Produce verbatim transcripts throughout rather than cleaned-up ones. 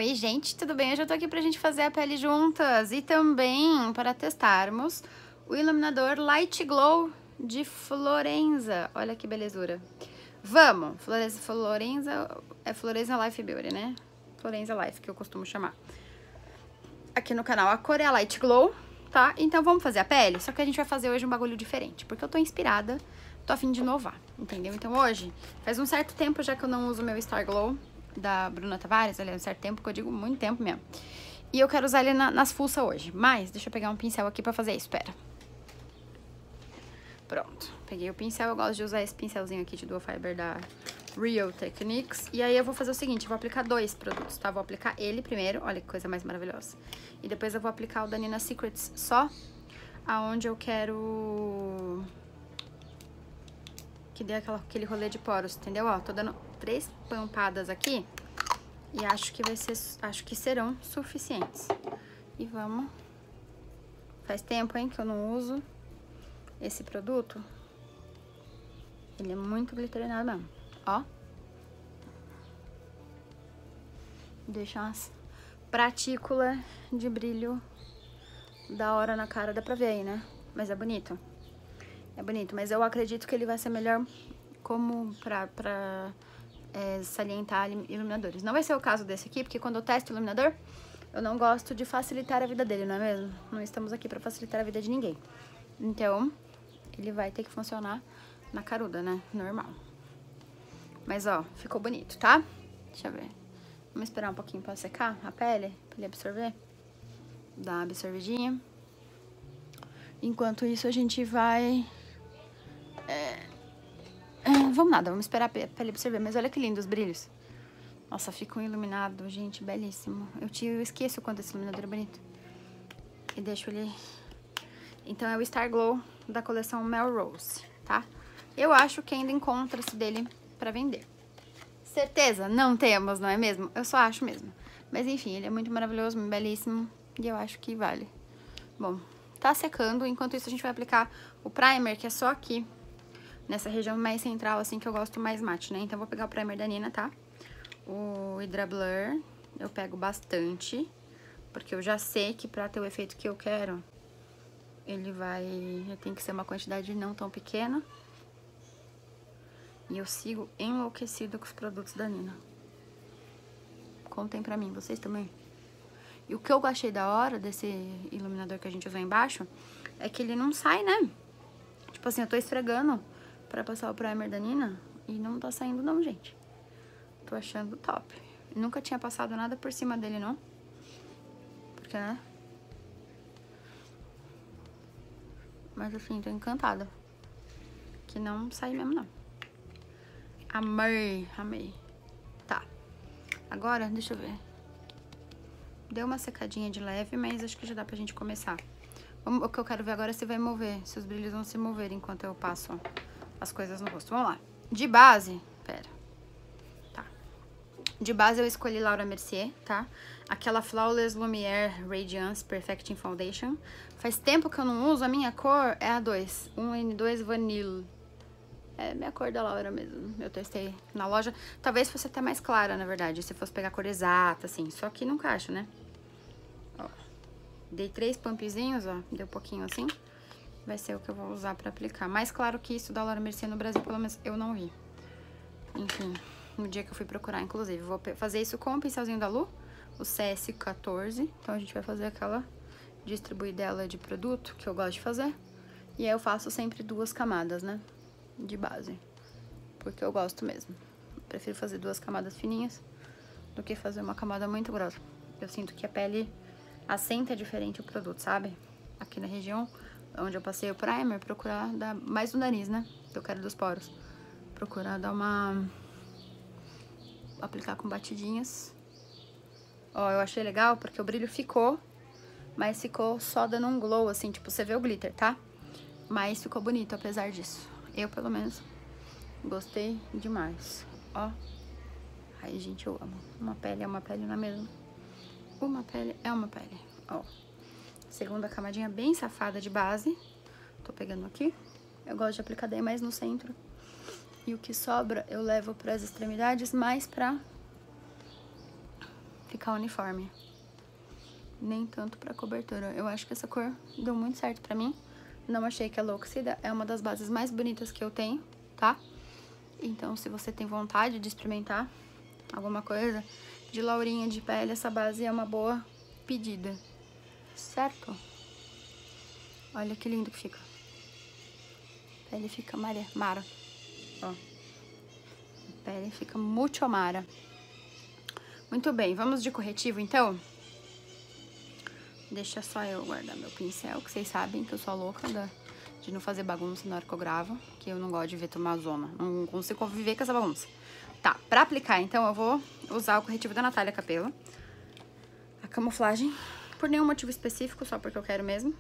Oi, gente, tudo bem? Hoje eu tô aqui pra gente fazer a pele juntas e também para testarmos o iluminador Light Glow de Florenza. Olha que belezura. Vamos! Florenza, Florenza, é Florenza Life Beauty, né? Florenza Life, que eu costumo chamar. Aqui no canal, a cor é a Light Glow, tá? Então vamos fazer a pele, só que a gente vai fazer hoje um bagulho diferente, porque eu tô inspirada, tô a fim de inovar, entendeu? Então hoje, faz um certo tempo já que eu não uso o meu Star Glow da Bruna Tavares, olha, um certo tempo, que eu digo muito tempo mesmo. E eu quero usar ele na, nas fuças hoje, mas deixa eu pegar um pincel aqui pra fazer isso, pera. Pronto, peguei o pincel, eu gosto de usar esse pincelzinho aqui de Dual Fiber da Real Techniques. E aí eu vou fazer o seguinte, eu vou aplicar dois produtos, tá? Vou aplicar ele primeiro, olha que coisa mais maravilhosa. E depois eu vou aplicar o da Nina Secrets só aonde eu quero que dê aquela, aquele rolê de poros, entendeu? Ó, tô dando três pampadas aqui e acho que vai ser, acho que serão suficientes. E vamos. Faz tempo, hein, que eu não uso esse produto. Ele é muito glitterinado mesmo, ó. Deixa umas partículas de brilho da hora na cara, dá pra ver aí, né? Mas é bonito. É bonito, mas eu acredito que ele vai ser melhor como pra, pra é, salientar iluminadores. Não vai ser o caso desse aqui, porque quando eu testo o iluminador, eu não gosto de facilitar a vida dele, não é mesmo? Não estamos aqui pra facilitar a vida de ninguém. Então, ele vai ter que funcionar na caruda, né? Normal. Mas, ó, ficou bonito, tá? Deixa eu ver. Vamos esperar um pouquinho pra secar a pele, pra ele absorver. Dar uma absorvidinha. Enquanto isso, a gente vai... É... É, vamos nada, vamos esperar a pele absorver. Mas olha que lindo os brilhos. Nossa, fica um iluminado, gente, belíssimo. Eu, te, eu esqueço o quanto esse iluminador é bonito. E deixo ele... Então, é o Star Glow da coleção Melrose, tá? Eu acho que ainda encontra-se dele pra vender. Certeza? Não temos, não é mesmo? Eu só acho mesmo. Mas, enfim, ele é muito maravilhoso, belíssimo. E eu acho que vale. Bom, tá secando. Enquanto isso, a gente vai aplicar o primer, que é só aqui, nessa região mais central, assim, que eu gosto mais mate, né? Então, eu vou pegar o primer da Nina, tá? O Hydra Blur, eu pego bastante, porque eu já sei que pra ter o efeito que eu quero, ele vai... tem que ser uma quantidade não tão pequena. E eu sigo enlouquecida com os produtos da Nina. Contem pra mim, vocês também. E o que eu achei da hora desse iluminador que a gente usou embaixo é que ele não sai, né? Tipo assim, eu tô esfregando pra passar o primer da Nina e não tá saindo não, gente. Tô achando top. Nunca tinha passado nada por cima dele, não. Porque, né? Mas assim, tô encantada. Que não sai mesmo, não. Amei, amei. Tá. Agora, deixa eu ver. Deu uma secadinha de leve, mas acho que já dá pra gente começar. Vamos, o que eu quero ver agora é se vai mover, se os brilhos vão se mover enquanto eu passo as coisas no rosto. Vamos lá. De base, pera. Tá. De base eu escolhi Laura Mercier, tá? Aquela Flawless Lumiere Radiance Perfecting Foundation. Faz tempo que eu não uso, a minha cor é a dois. um N dois Vanilla. É minha cor da Laura mesmo. Eu testei na loja. Talvez fosse até mais clara, na verdade, se fosse pegar a cor exata, assim. Só que não encaixa, né? Ó. Dei três pumpzinhos, ó. Deu um pouquinho assim. Vai ser o que eu vou usar pra aplicar. Mais claro que isso da Laura Mercier no Brasil, pelo menos eu não vi. Enfim, no dia que eu fui procurar, inclusive. Vou fazer isso com o pincelzinho da Lu, o C S quatorze. Então a gente vai fazer aquela distribuidela de produto que eu gosto de fazer. E aí eu faço sempre duas camadas, né? De base, porque eu gosto mesmo. Eu prefiro fazer duas camadas fininhas do que fazer uma camada muito grossa. Eu sinto que a pele assenta diferente o produto, sabe? Aqui na região onde eu passei o primer, procurar dar mais do nariz, né? Que eu quero dos poros. Procurar dar uma... aplicar com batidinhas. Ó, eu achei legal porque o brilho ficou, mas ficou só dando um glow, assim, tipo, você vê o glitter, tá? Mas ficou bonito, apesar disso. Eu, pelo menos, gostei demais. Ó. Ai, gente, eu amo. Uma pele é uma pele, não é mesmo? Uma pele é uma pele. Ó. Segunda camadinha bem safada de base. Tô pegando aqui. Eu gosto de aplicar daí mais no centro. E o que sobra eu levo pras extremidades, mais pra ficar uniforme. Nem tanto pra cobertura. Eu acho que essa cor deu muito certo pra mim. Não achei que a Luxida é uma das bases mais bonitas que eu tenho, tá? Então, se você tem vontade de experimentar alguma coisa de laurinha de pele, essa base é uma boa pedida, certo? Olha que lindo que fica. A pele fica mara, mara. Ó. A pele fica muito mara. Muito bem, vamos de corretivo, então? Deixa só eu guardar meu pincel, que vocês sabem que eu sou louca da, de não fazer bagunça na hora que eu gravo, que eu não gosto de ver tomar zona. Não consigo conviver com essa bagunça. Tá, pra aplicar, então, eu vou usar o corretivo da Natália Capelo. A camuflagem, por nenhum motivo específico, só porque eu quero mesmo.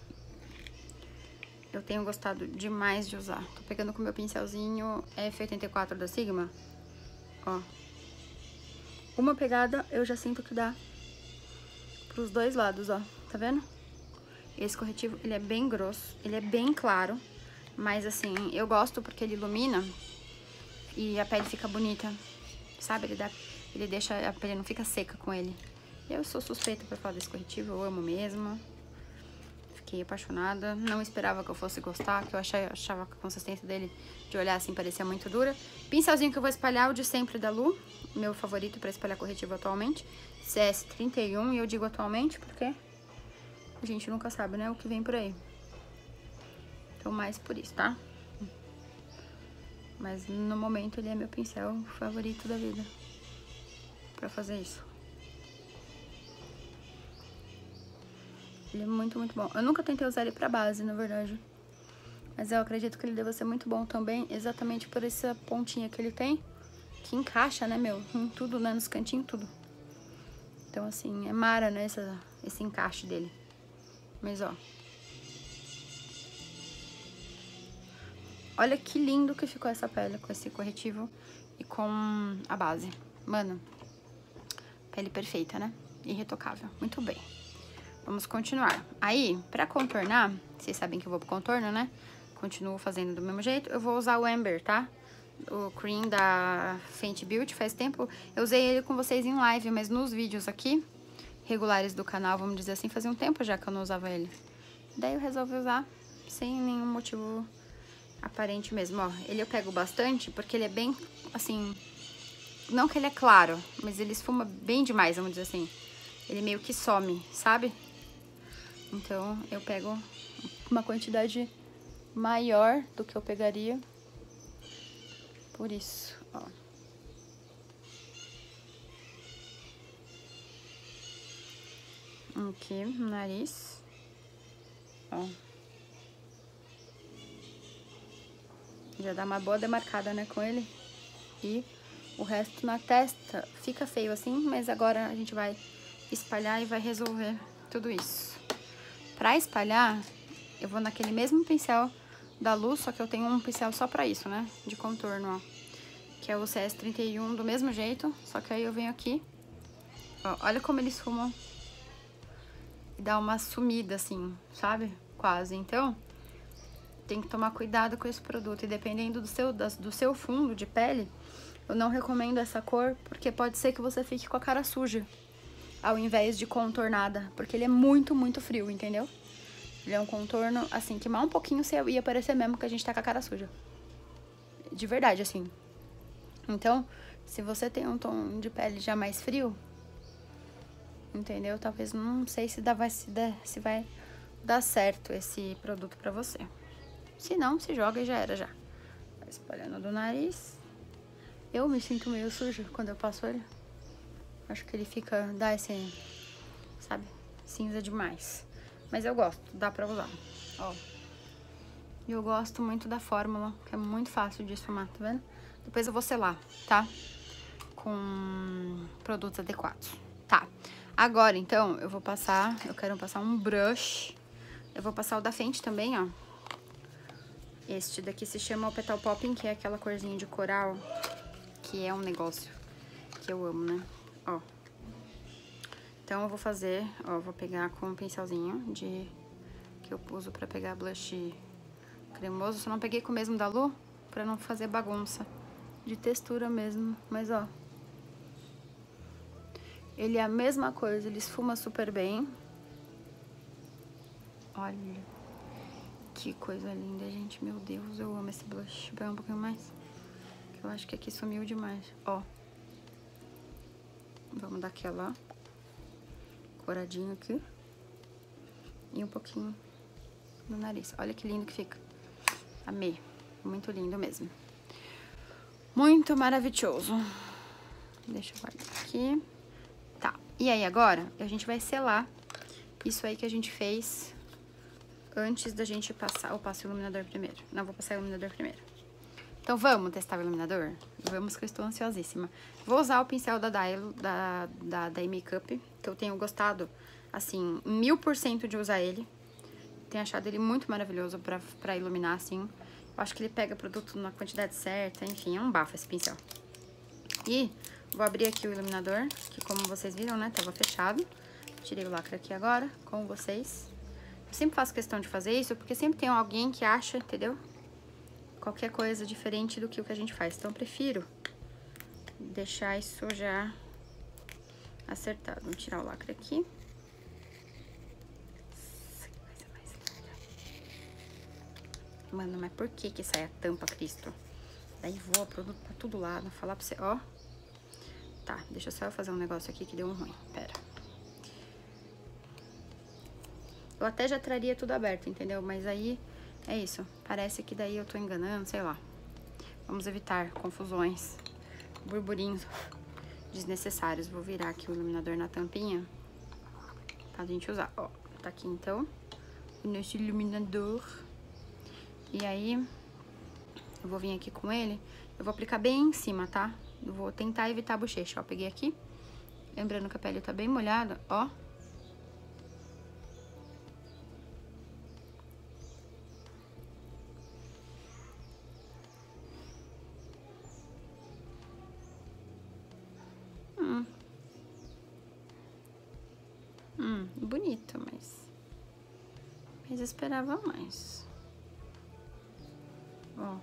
Eu tenho gostado demais de usar. Tô pegando com o meu pincelzinho F oitenta e quatro da Sigma. Ó. Uma pegada eu já sinto que dá pros dois lados, ó. Tá vendo? Esse corretivo, ele é bem grosso, ele é bem claro. Mas, assim, eu gosto porque ele ilumina e a pele fica bonita, sabe? Ele, dá, ele deixa, a pele não fica seca com ele. Eu sou suspeita pra falar desse corretivo, eu amo mesmo. Fiquei apaixonada, não esperava que eu fosse gostar, que eu achei, achava que a consistência dele, de olhar assim, parecia muito dura. Pincelzinho que eu vou espalhar, o de sempre da Lu, meu favorito pra espalhar corretivo atualmente, C S trinta e um, e eu digo atualmente porque a gente nunca sabe, né, o que vem por aí. Então, mais por isso, tá? Mas no momento ele é meu pincel favorito da vida pra fazer isso. Ele é muito, muito bom. Eu nunca tentei usar ele pra base, na verdade. Mas eu acredito que ele deva ser muito bom também, exatamente por essa pontinha que ele tem, que encaixa, né, meu? Em tudo, né? Nos cantinhos, tudo. Então, assim, é mara, né, essa, esse encaixe dele. Mas, ó. Olha que lindo que ficou essa pele com esse corretivo e com a base. Mano, pele perfeita, né? Irretocável. Muito bem. Vamos continuar. Aí, pra contornar, vocês sabem que eu vou pro contorno, né? Continuo fazendo do mesmo jeito. Eu vou usar o Amber, tá? O cream da Fenty Beauty. Faz tempo, eu usei ele com vocês em live, mas nos vídeos aqui, regulares do canal, vamos dizer assim, fazia um tempo já que eu não usava ele. Daí eu resolvi usar sem nenhum motivo aparente mesmo, ó. Ele eu pego bastante porque ele é bem, assim, não que ele é claro, mas ele esfuma bem demais, vamos dizer assim. Ele meio que some, sabe? Então, eu pego uma quantidade maior do que eu pegaria. Por isso, ó. Aqui, no nariz. Ó. Já dá uma boa demarcada, né, com ele. E o resto na testa fica feio assim, mas agora a gente vai espalhar e vai resolver tudo isso. Pra espalhar, eu vou naquele mesmo pincel da Lu, só que eu tenho um pincel só pra isso, né? De contorno, ó. Que é o C S trinta e um do mesmo jeito, só que aí eu venho aqui. Ó, olha como ele esfuma. E dá uma sumida, assim, sabe? Quase. Então, tem que tomar cuidado com esse produto. E dependendo do seu, do seu fundo de pele, eu não recomendo essa cor, porque pode ser que você fique com a cara suja, ao invés de contornada, porque ele é muito, muito frio, entendeu? Ele é um contorno, assim, que mal um pouquinho você ia parecer mesmo que a gente tá com a cara suja. De verdade, assim. Então, se você tem um tom de pele já mais frio, entendeu? Talvez, não sei se, dá, vai, se, dá, se vai dar certo esse produto pra você. Se não, se joga e já era, já. Vai espalhando do nariz. Eu me sinto meio suja quando eu passo ele. Acho que ele fica, dá esse, sabe, cinza demais. Mas eu gosto, dá pra usar, ó. E eu gosto muito da fórmula, que é muito fácil de esfumar, tá vendo? Depois eu vou selar, tá? Com produtos adequados. Tá, agora então eu vou passar, eu quero passar um brush. Eu vou passar o da Fenty também, ó. Este daqui se chama o Petal Popping, que é aquela corzinha de coral, que é um negócio que eu amo, né? Ó. Então, eu vou fazer, ó, eu vou pegar com um pincelzinho de... que eu uso pra pegar blush cremoso. Só não peguei com o mesmo da Lu, pra não fazer bagunça de textura mesmo. Mas, ó. Ele é a mesma coisa, ele esfuma super bem. Olha, que coisa linda, gente. Meu Deus, eu amo esse blush. Deixa eu pegar um pouquinho mais. Eu acho que aqui sumiu demais. Ó. Vamos dar aquela coradinha aqui. E um pouquinho no nariz. Olha que lindo que fica. Amei. Muito lindo mesmo. Muito maravilhoso. Deixa eu guardar aqui. Tá. E aí, agora, a gente vai selar isso aí que a gente fez antes da gente passar. Eu passo o iluminador primeiro. Não, vou passar o iluminador primeiro. Então, vamos testar o iluminador? Vamos, que eu estou ansiosíssima. Vou usar o pincel da Dylo, da, da, da Makeup, que eu tenho gostado, assim, mil por cento de usar ele. Tenho achado ele muito maravilhoso pra, pra iluminar, assim. Eu acho que ele pega produto na quantidade certa, enfim, é um bafo esse pincel. E vou abrir aqui o iluminador, que como vocês viram, né, tava fechado. Tirei o lacre aqui agora, com vocês. Eu sempre faço questão de fazer isso, porque sempre tem alguém que acha, entendeu? Qualquer coisa diferente do que o que a gente faz. Então, eu prefiro deixar isso já acertado. Vou tirar o lacre aqui. Mano, mas por que que sai a tampa, Cristo? Daí voa produto pra todo lado. Vou falar pra você, ó. Tá, deixa só eu fazer um negócio aqui que deu um ruim. Pera. Eu até já traria tudo aberto, entendeu? Mas aí... é isso, parece que daí eu tô enganando, sei lá. Vamos evitar confusões, burburinhos desnecessários. Vou virar aqui o iluminador na tampinha pra gente usar. Ó, tá aqui então o nosso iluminador. E aí, eu vou vir aqui com ele. Eu vou aplicar bem em cima, tá? Eu vou tentar evitar a bochecha, ó. Peguei aqui, lembrando que a pele tá bem molhada, ó. Hum, bonito, mas... mas eu esperava mais. Ó.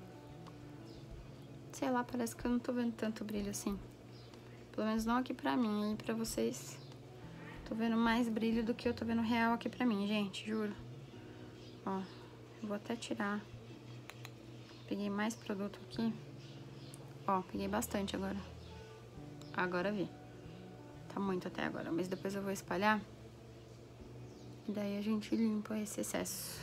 Sei lá, parece que eu não tô vendo tanto brilho assim. Pelo menos não aqui pra mim, e pra vocês. Tô vendo mais brilho do que eu tô vendo real aqui pra mim, gente, juro. Ó, eu vou até tirar. Peguei mais produto aqui. Ó, peguei bastante agora. Agora vi. Tá muito até agora, mas depois eu vou espalhar. E daí a gente limpa esse excesso.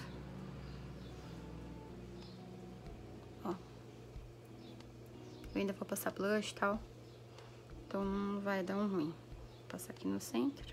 Ó. Eu ainda vou passar blush e tal. Então não vai dar um ruim. Vou passar aqui no centro.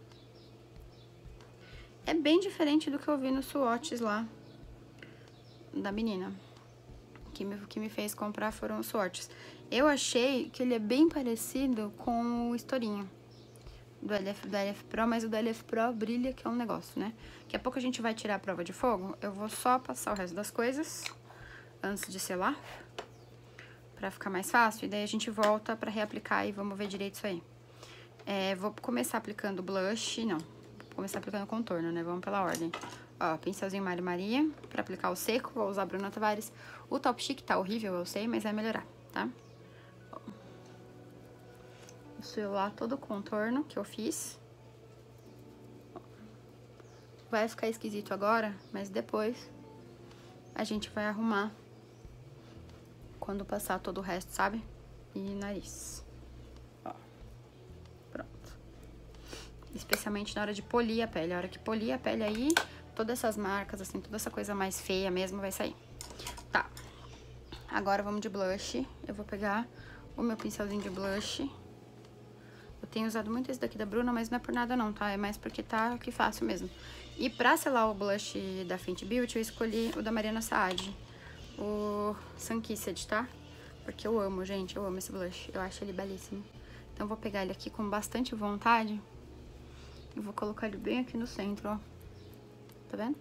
É bem diferente do que eu vi nos swatches lá da menina. Que me, que me fez comprar foram os swatches. Eu achei que ele é bem parecido com o Estourinho do L F, do L F Pro, mas o do L F Pro brilha, que é um negócio, né? Daqui a pouco a gente vai tirar a prova de fogo. Eu vou só passar o resto das coisas antes de selar, pra ficar mais fácil. E daí a gente volta pra reaplicar e vamos ver direito isso aí. É, vou começar aplicando blush, não. Vou começar aplicando contorno, né? Vamos pela ordem. Ó, pincelzinho Mari Maria, pra aplicar o seco, vou usar Bruna Tavares. O Top Chic tá horrível, eu sei, mas vai melhorar, tá? Ó. Vou selar todo o contorno que eu fiz. Ó. Vai ficar esquisito agora, mas depois a gente vai arrumar quando passar todo o resto, sabe? E nariz. Ó. Pronto. Especialmente na hora de polir a pele. A hora que polir a pele aí... todas essas marcas, assim, toda essa coisa mais feia mesmo vai sair. Tá. Agora vamos de blush. Eu vou pegar o meu pincelzinho de blush. Eu tenho usado muito esse daqui da Bruna, mas não é por nada não, tá? É mais porque tá que fácil mesmo. E pra selar o blush da Fenty Beauty, eu escolhi o da Mariana Saad. O Sun Kissed, tá? Porque eu amo, gente. Eu amo esse blush. Eu acho ele belíssimo. Então, eu vou pegar ele aqui com bastante vontade. E vou colocar ele bem aqui no centro, ó. Tá vendo?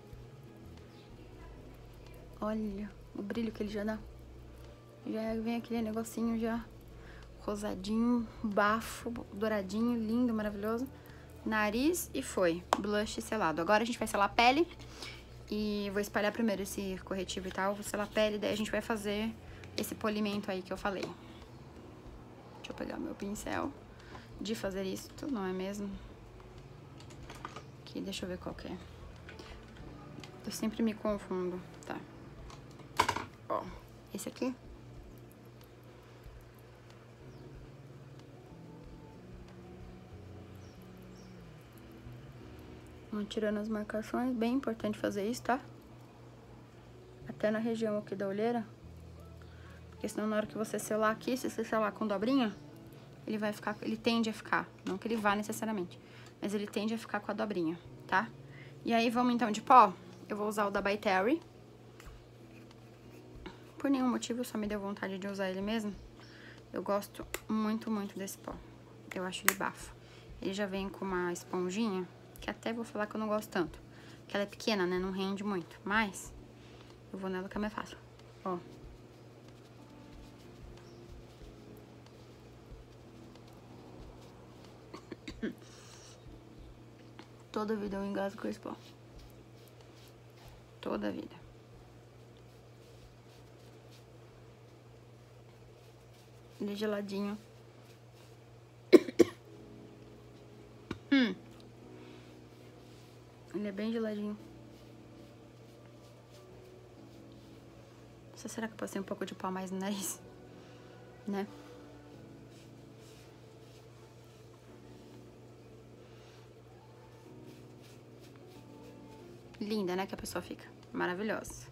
Olha o brilho que ele já dá. Já vem aquele negocinho já rosadinho, bafo, douradinho, lindo, maravilhoso. Nariz e foi. Blush selado. Agora a gente vai selar a pele. E vou espalhar primeiro esse corretivo e tal. Vou selar a pele, daí a gente vai fazer esse polimento aí que eu falei. Deixa eu pegar meu pincel. de fazer isso, não é mesmo? Aqui, deixa eu ver qual que é. Eu sempre me confundo, tá? Ó, esse aqui. Vamos tirando as marcações, bem importante fazer isso, tá? Até na região aqui da olheira. Porque senão na hora que você selar aqui, se você selar com dobrinha, ele vai ficar, ele tende a ficar, não que ele vá necessariamente, mas ele tende a ficar com a dobrinha, tá? E aí vamos então de pó, eu vou usar o da By Terry. Por nenhum motivo, só me deu vontade de usar ele mesmo. Eu gosto muito, muito desse pó, eu acho ele bafo. Ele já vem com uma esponjinha, que até vou falar que eu não gosto tanto, que ela é pequena, né, não rende muito, mas eu vou nela que é mais fácil, ó. Toda vida eu engasgo com esse pó. Toda vida. Ele é geladinho. hum. Ele é bem geladinho. Será que eu passei um pouco de pó mais no nariz? Né? Linda, né? Que a pessoa fica. Maravilhosa.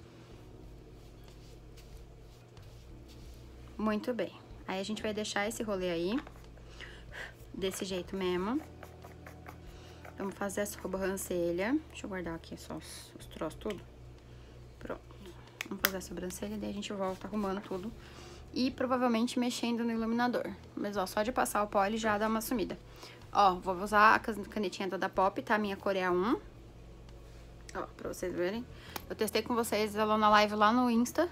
Muito bem. Aí a gente vai deixar esse rolê aí. Desse jeito mesmo. Vamos fazer a sobrancelha. Deixa eu guardar aqui só os, os troços tudo. Pronto. Vamos fazer a sobrancelha, daí a gente volta arrumando tudo. E provavelmente mexendo no iluminador. Mas, ó, só de passar o pó ele já dá uma sumida. Ó, vou usar a canetinha da Da Pop, tá? Minha cor é a um. Ó, pra vocês verem. Eu testei com vocês ela na live lá no Insta.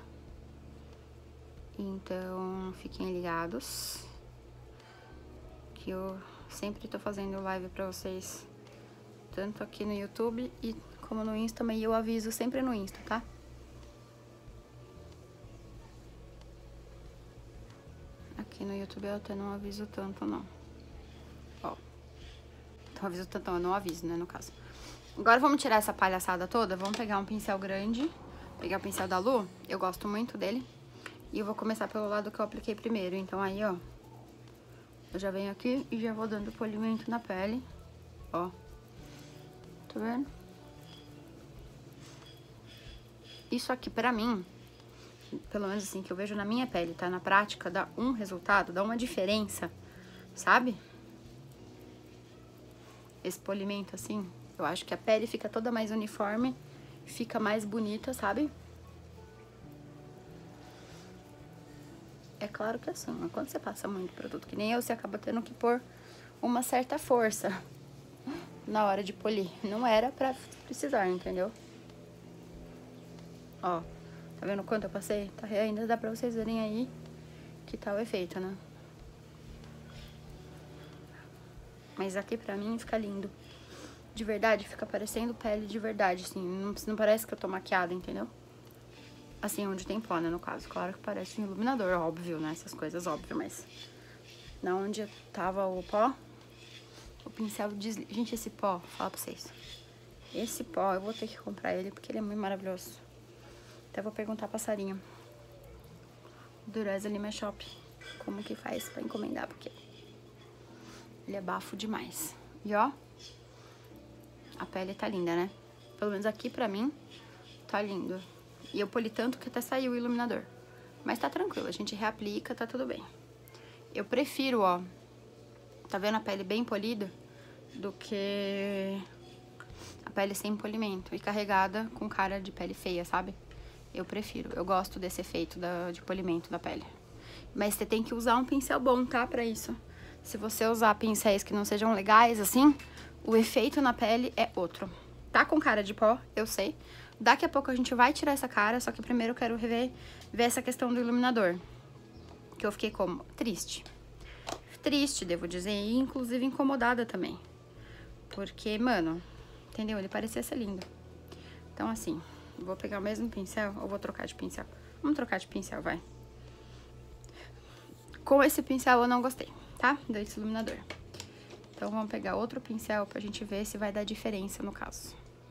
Então, fiquem ligados. Que eu sempre tô fazendo live pra vocês. Tanto aqui no YouTube e como no Insta. Mas eu aviso sempre no Insta, tá? Aqui no YouTube eu até não aviso tanto, não. Ó. Então, aviso tanto, eu não aviso, né, no caso. Agora vamos tirar essa palhaçada toda. Vamos pegar um pincel grande. Pegar o pincel da Lu. Eu gosto muito dele. E eu vou começar pelo lado que eu apliquei primeiro. Então aí, ó. Eu já venho aqui e já vou dando polimento na pele. Ó. Tá vendo? Isso aqui, pra mim, pelo menos assim, que eu vejo na minha pele, tá? Na prática, dá um resultado, dá uma diferença, sabe? Esse polimento, assim, eu acho que a pele fica toda mais uniforme, fica mais bonita, sabe? É claro que assim, mas quando você passa muito produto, que nem eu, você acaba tendo que pôr uma certa força na hora de polir. Não era pra precisar, entendeu? Ó, tá vendo quanto eu passei? Tá, ainda dá pra vocês verem aí que tá o efeito, né? Mas aqui pra mim fica lindo. De verdade, fica parecendo pele de verdade, assim. Não, não parece que eu tô maquiada, entendeu? Assim, onde tem pó, né, no caso. Claro que parece um iluminador, óbvio, né? Essas coisas, óbvio, mas... Na onde tava o pó, o pincel desliga. Gente, esse pó, fala pra vocês. Esse pó, eu vou ter que comprar ele, porque ele é muito maravilhoso. Até vou perguntar a passarinho. Dureza Lima Shop. Como que faz pra encomendar, porque... ele é bafo demais. E, ó... a pele tá linda, né? Pelo menos aqui, pra mim, tá lindo. E eu poli tanto que até saiu o iluminador. Mas tá tranquilo, a gente reaplica, tá tudo bem. Eu prefiro, ó... tá vendo a pele bem polida? Do que... a pele sem polimento e carregada com cara de pele feia, sabe? Eu prefiro, eu gosto desse efeito da, de polimento da pele. Mas você tem que usar um pincel bom, tá? Pra isso. Se você usar pincéis que não sejam legais, assim... o efeito na pele é outro. Tá com cara de pó, eu sei. Daqui a pouco a gente vai tirar essa cara, só que primeiro eu quero ver, ver essa questão do iluminador. Que eu fiquei como? Triste. Triste, devo dizer, e inclusive incomodada também. Porque, mano, entendeu? Ele parecia ser lindo. Então, assim, vou pegar o mesmo pincel ou vou trocar de pincel? Vamos trocar de pincel, vai. Com esse pincel eu não gostei. tá? Desse iluminador. Então, vamos pegar outro pincel pra gente ver se vai dar diferença no caso.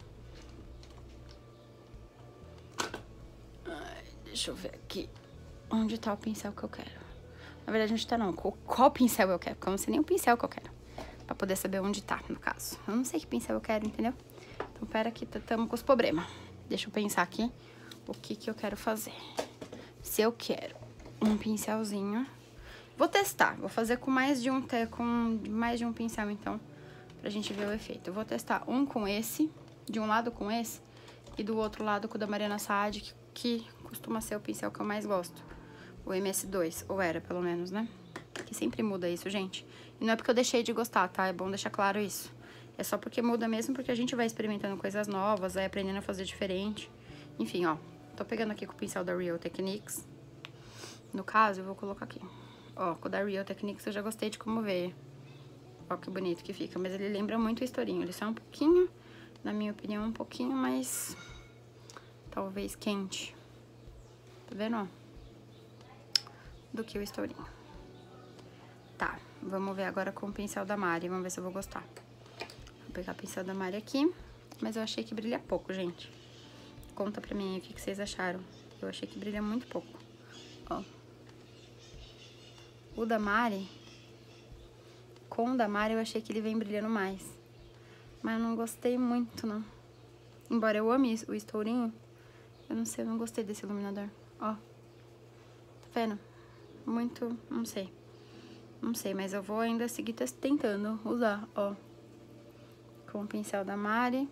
Ai, deixa eu ver aqui. Onde tá o pincel que eu quero? Na verdade, onde tá não. Qual, qual pincel eu quero? Porque eu não sei nem o pincel que eu quero. Pra poder saber onde tá, no caso. Eu não sei que pincel eu quero, entendeu? Então, pera que tamo com os problemas. Deixa eu pensar aqui o que que eu quero fazer. Se eu quero um pincelzinho... Vou testar. Vou fazer com mais de um, com mais de um pincel, então, pra gente ver o efeito. Eu vou testar um com esse, de um lado com esse, e do outro lado com o da Mariana Saad, que, que costuma ser o pincel que eu mais gosto. O M S dois, ou era, pelo menos, né? Que sempre muda isso, gente. E não é porque eu deixei de gostar, tá? É bom deixar claro isso. É só porque muda mesmo, porque a gente vai experimentando coisas novas, vai aprendendo a fazer diferente. Enfim, ó. Tô pegando aqui com o pincel da Real Techniques. No caso, eu vou colocar aqui. Ó, com o da Real Techniques eu já gostei de como veio. Ó, que bonito que fica. Mas ele lembra muito o estourinho. Ele só é um pouquinho, na minha opinião, um pouquinho mais... talvez quente. Tá vendo, ó? Do que o estourinho. Tá, vamos ver agora com o pincel da Mari. Vamos ver se eu vou gostar. Vou pegar o pincel da Mari aqui. Mas eu achei que brilha pouco, gente. Conta pra mim aí o que, que vocês acharam. Eu achei que brilha muito pouco. Ó. O da Mari... Com o da Mari eu achei que ele vem brilhando mais. Mas eu não gostei muito, não. Embora eu ame o estourinho, eu não sei, eu não gostei desse iluminador. Ó. Tá vendo? Muito, não sei. Não sei, mas eu vou ainda seguir tentando usar, ó. Com o pincel da Mari.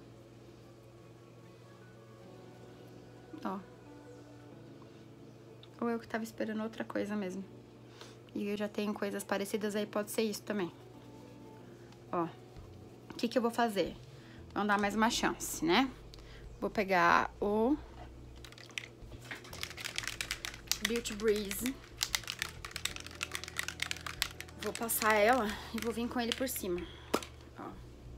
Ó. Ou eu que tava esperando outra coisa mesmo. E eu já tenho coisas parecidas aí, pode ser isso também. Ó. O que que eu vou fazer? Vamos dar mais uma chance, né? Vou pegar o Beauty Breeze. Vou passar ela e vou vir com ele por cima. Ó.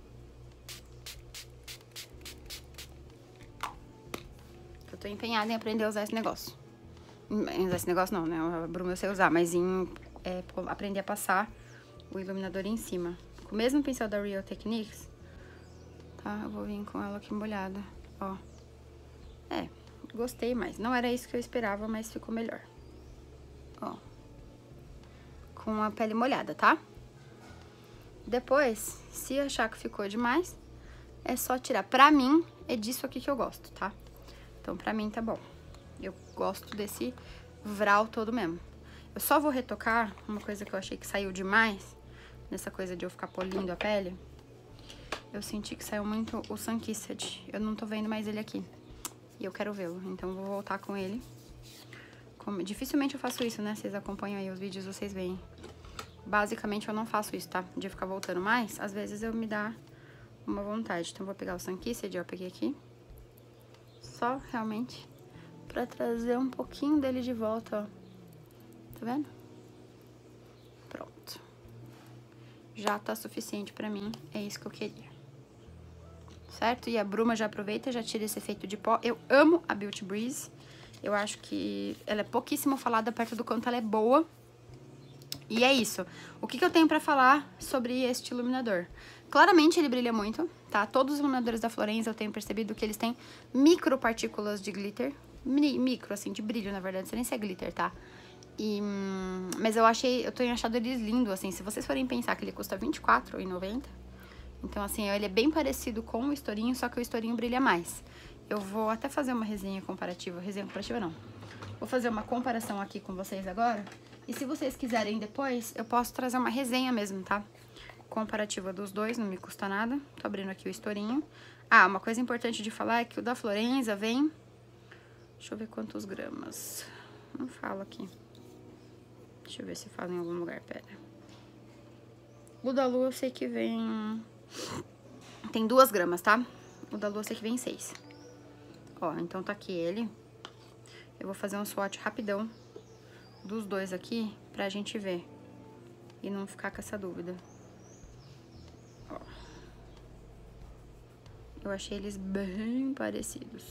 Eu tô empenhada em aprender a usar esse negócio. Em usar esse negócio não, né? A Bruma eu sei usar, mas em é, aprender a passar o iluminador em cima. Com o mesmo pincel da Real Techniques, tá? Eu vou vir com ela aqui molhada, ó. É, gostei mais. Não era isso que eu esperava, mas ficou melhor. Ó. Com a pele molhada, tá? Depois, se achar que ficou demais, é só tirar. Pra mim, é disso aqui que eu gosto, tá? Então, pra mim, tá bom. Eu gosto desse vral todo mesmo. Eu só vou retocar uma coisa que eu achei que saiu demais, nessa coisa de eu ficar polindo a pele. Eu senti que saiu muito o Sunkissed. Eu não tô vendo mais ele aqui. E eu quero vê-lo, então eu vou voltar com ele. Como... Dificilmente eu faço isso, né? Vocês acompanham aí os vídeos, vocês veem. Basicamente eu não faço isso, tá? De ficar voltando mais, às vezes eu me dá uma vontade. Então eu vou pegar o Sunkissed, ó, eu peguei aqui. Só, realmente, pra trazer um pouquinho dele de volta, ó. Tá vendo? Pronto. Já tá suficiente pra mim, é isso que eu queria. Certo? E a Bruma já aproveita, já tira esse efeito de pó. Eu amo a Beauty Breeze. Eu acho que ela é pouquíssimo falada perto do quanto ela é boa. E é isso. O que que eu tenho pra falar sobre este iluminador? Claramente ele brilha muito, tá? Todos os iluminadores da Florenza eu tenho percebido que eles têm micropartículas de glitter. Micro, assim, de brilho, na verdade. Não sei nem se é glitter, tá? E, mas eu achei, eu tenho achado eles lindos, assim. Se vocês forem pensar que ele custa vinte e quatro reais e noventa centavos, então, assim, ele é bem parecido com o estourinho, só que o estourinho brilha mais. Eu vou até fazer uma resenha comparativa. Resenha comparativa, não. Vou fazer uma comparação aqui com vocês agora. E se vocês quiserem depois, eu posso trazer uma resenha mesmo, tá? Comparativa dos dois, não me custa nada. Tô abrindo aqui o estourinho. Ah, uma coisa importante de falar é que o da Florenza vem... Deixa eu ver quantos gramas. Não falo aqui. Deixa eu ver se fala em algum lugar, pera. O da Lu eu sei que vem... Tem duas gramas, tá? O da Lu eu sei que vem seis. Ó, então tá aqui ele. Eu vou fazer um swatch rapidão dos dois aqui pra gente ver. E não ficar com essa dúvida. Ó. Eu achei eles bem parecidos.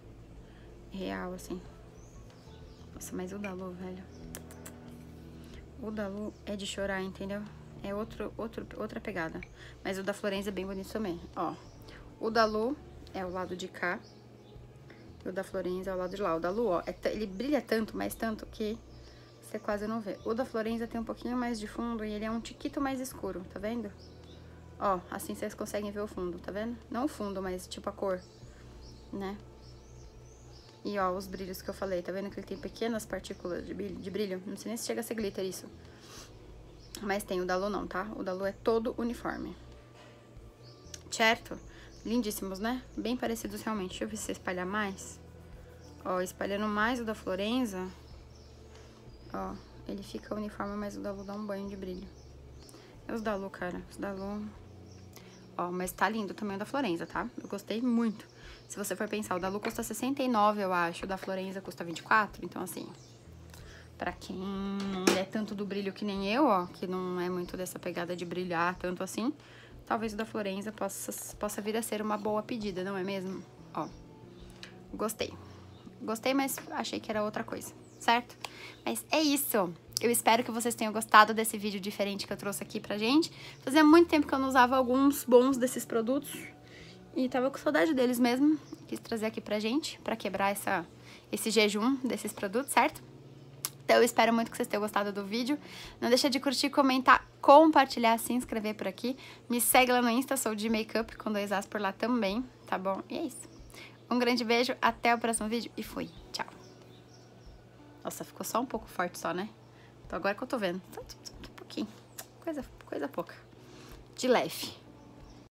Real, assim. Nossa, mas o da Lu, velho. O da Lu é de chorar, entendeu? É outro, outro, outra pegada. Mas o da Florença é bem bonito também, ó. O da Lu é o lado de cá. E o da Florença é o lado de lá. O da Lu, ó, é ele brilha tanto, mas tanto que você quase não vê. O da Florença tem um pouquinho mais de fundo e ele é um tiquito mais escuro, tá vendo? Ó, assim vocês conseguem ver o fundo, tá vendo? Não o fundo, mas tipo a cor, né? E ó, os brilhos que eu falei, tá vendo que ele tem pequenas partículas de brilho? De brilho? Não sei nem se chega a ser glitter isso. Mas tem o da Lu não, tá? O da Lu é todo uniforme. Certo? Lindíssimos, né? Bem parecidos realmente. Deixa eu ver se espalhar mais. Ó, espalhando mais o da Florença. Ó, ele fica uniforme, mas o da Lu dá um banho de brilho. É os da Lu, cara. Os da Lu... Ó, mas tá lindo também o da Florença, tá? Eu gostei muito. Se você for pensar, o da Lu custa sessenta e nove, eu acho. O da Florença custa vinte e quatro. Então, assim... Pra quem não é tanto do brilho que nem eu, ó, que não é muito dessa pegada de brilhar tanto assim, talvez o da Florença possa, possa vir a ser uma boa pedida, não é mesmo? Ó, gostei. Gostei, mas achei que era outra coisa, certo? Mas é isso. Eu espero que vocês tenham gostado desse vídeo diferente que eu trouxe aqui pra gente. Fazia muito tempo que eu não usava alguns bons desses produtos e tava com saudade deles mesmo. Quis trazer aqui pra gente, pra quebrar essa, esse jejum desses produtos, certo? Então, eu espero muito que vocês tenham gostado do vídeo. Não deixa de curtir, comentar, compartilhar, se inscrever por aqui. Me segue lá no Insta, sou de Makeup, com dois As por lá também, tá bom? E é isso. Um grande beijo, até o próximo vídeo e fui. Tchau. Nossa, ficou só um pouco forte só, né? Então, agora que eu tô vendo. Um pouquinho. Coisa, coisa pouca. De leve.